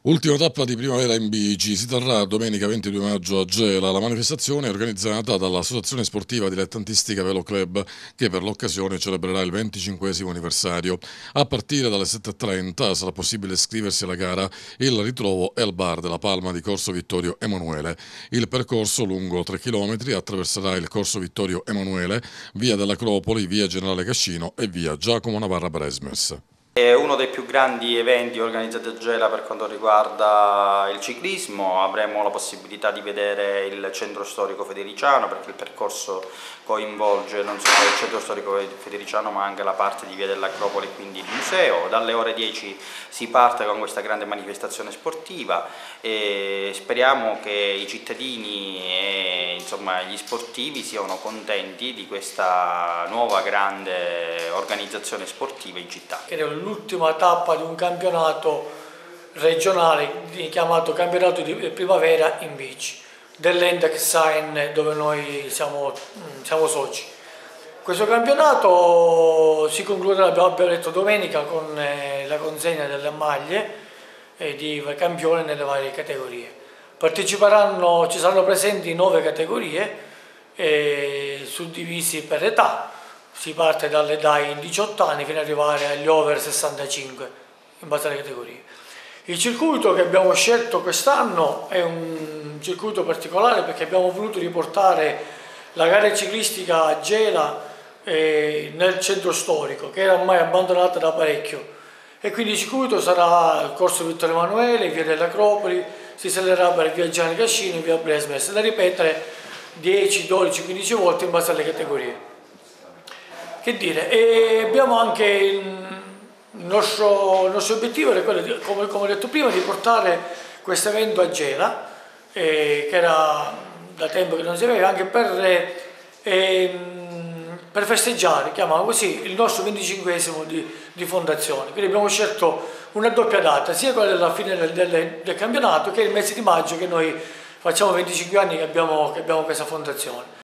Ultima tappa di primavera in bici, si terrà domenica 22 maggio a Gela. La manifestazione è organizzata dall'Associazione Sportiva Dilettantistica Velo Club che per l'occasione celebrerà il 25° anniversario. A partire dalle 7:30 sarà possibile iscriversi alla gara. Il ritrovo è al bar della Palma di Corso Vittorio Emanuele. Il percorso lungo 3 km attraverserà il Corso Vittorio Emanuele, via dell'Acropoli, via Generale Cascino e via Giacomo Navarra Bresmers. È uno dei più grandi eventi organizzati a Gela per quanto riguarda il ciclismo. Avremo la possibilità di vedere il centro storico federiciano, perché il percorso coinvolge non solo il centro storico federiciano ma anche la parte di via dell'Acropoli, quindi il museo. Dalle ore 10 si parte con questa grande manifestazione sportiva e speriamo che i cittadini e gli sportivi siano contenti di questa nuova grande organizzazione sportiva in città. L'ultima tappa di un campionato regionale chiamato Campionato di Primavera in Bici dell'Endexine, dove noi siamo soci. Questo campionato si concluderà, abbiamo detto, domenica con la consegna delle maglie di campione nelle varie categorie. Ci saranno presenti 9 categorie suddivisi per età. Si parte dalle dai 18 anni fino ad arrivare agli over 65 in base alle categorie. Il circuito che abbiamo scelto quest'anno è un circuito particolare perché abbiamo voluto riportare la gara ciclistica a Gela nel centro storico, che era ormai abbandonata da parecchio, e quindi il circuito sarà il Corso Vittorio Emanuele, via dell'Acropoli, si salerà per via Gianni Cascino e via Bresmes, da ripetere 10, 12, 15 volte in base alle categorie. Che dire, e abbiamo anche il nostro obiettivo era quello, come ho detto prima, di portare questo evento a Gela, che era da tempo che non si aveva, anche per festeggiare, chiamiamolo così, il nostro 25esimo di fondazione. Quindi abbiamo scelto una doppia data, sia quella della fine del campionato che il mese di maggio, che noi facciamo 25 anni che abbiamo questa fondazione.